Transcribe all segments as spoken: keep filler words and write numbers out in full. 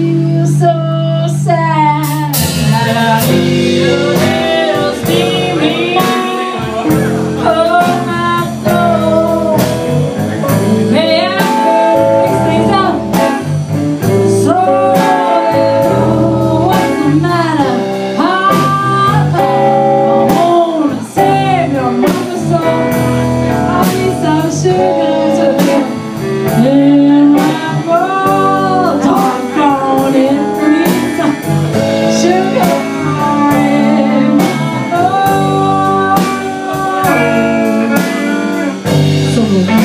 feel so sad. I need a little steamy on my soul. May I fix things up so what's the matter? I'm gonna save your mother's soul. I'll be some sugar to you in my bowl. Talk on it, please. Sugar in my bowl. So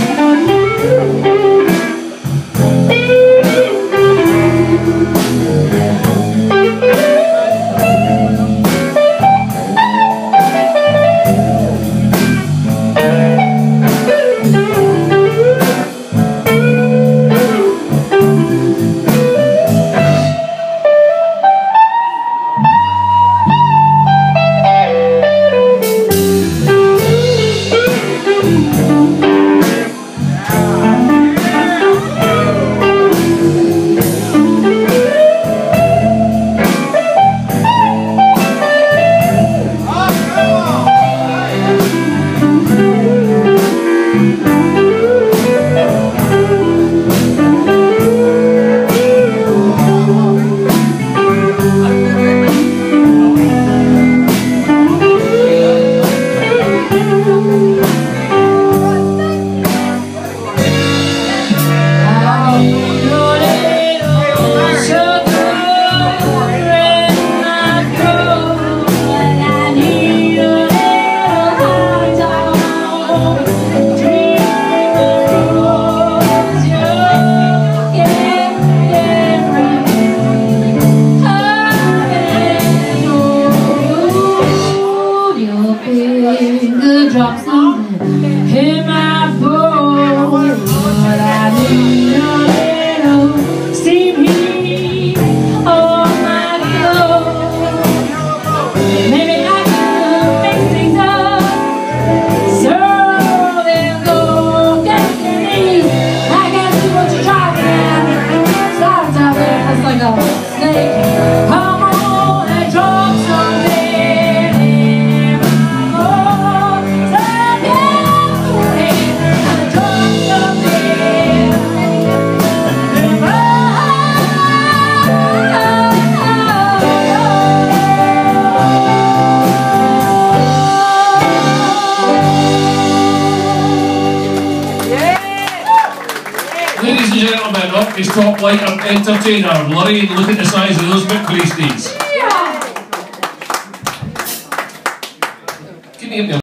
drops in my bowl, but I need a little steam heat on my clothes. Maybe I can fix things up so they'll go destiny. I can see what you're driving at. Stop talking, that's like a snake. Come on and drop something. Ladies and gentlemen, up is top light entertainer, Lorraine. Look at the size of those big pasties.